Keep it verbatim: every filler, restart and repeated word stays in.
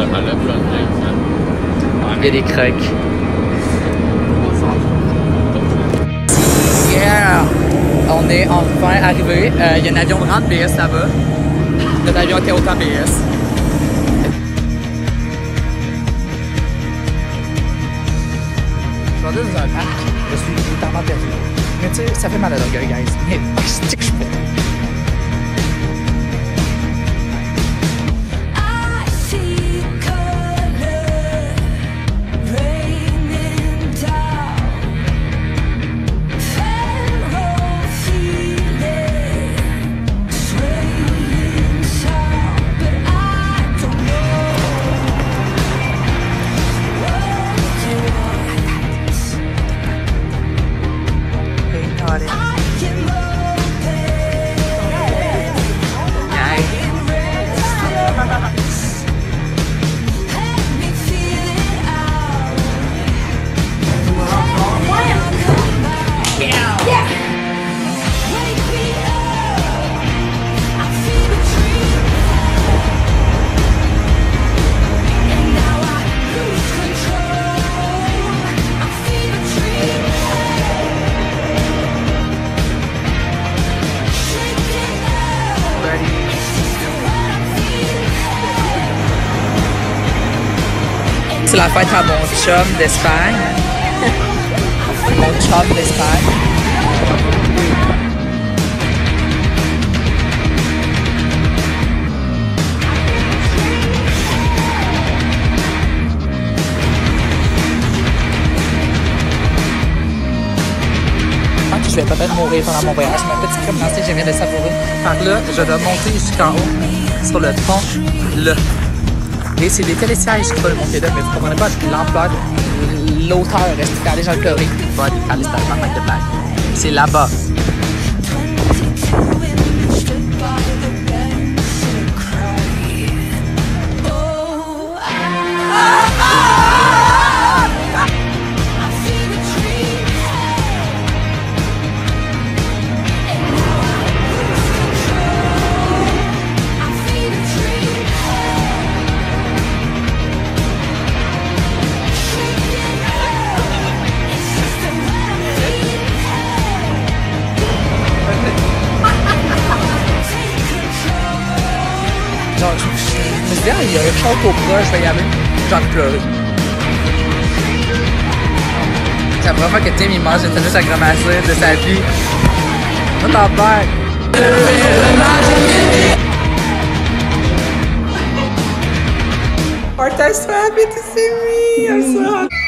Il y a des crocs. Yeah! On est enfin arrivé. Euh, il y a un avion de rentre B S là-bas. Notre avion était autant B S. Je vais dans un parc. Je suis totalement perdu. Mais tu sais, ça fait mal à l'orgueil, guys. Mais c'est que je fais. C'est la fête à mon chum d'Espagne. Mon chum d'Espagne. Je vais peut-être mourir pendant mon voyage. Ma petite crème glacée, je viens de savourer. Par là, je dois monter jusqu'en haut, sur le pont, là. Et c'est des télésièges qui peuvent monter là, mais vous ne comprenez pas l'ampleur, l'auteur. Est-ce que déjà le pleurer? Pas à l'estallage de blague. C'est là-bas. Genre, je, je, je me suis dit, ah, il y a un chante au proche, je vais y aller. J'ai envie de pleurer. C'est la première fois que Tim il mange une tenue à ramasser de sa vie. What the fuck? Aren't I so happy to see me? I'm so happy.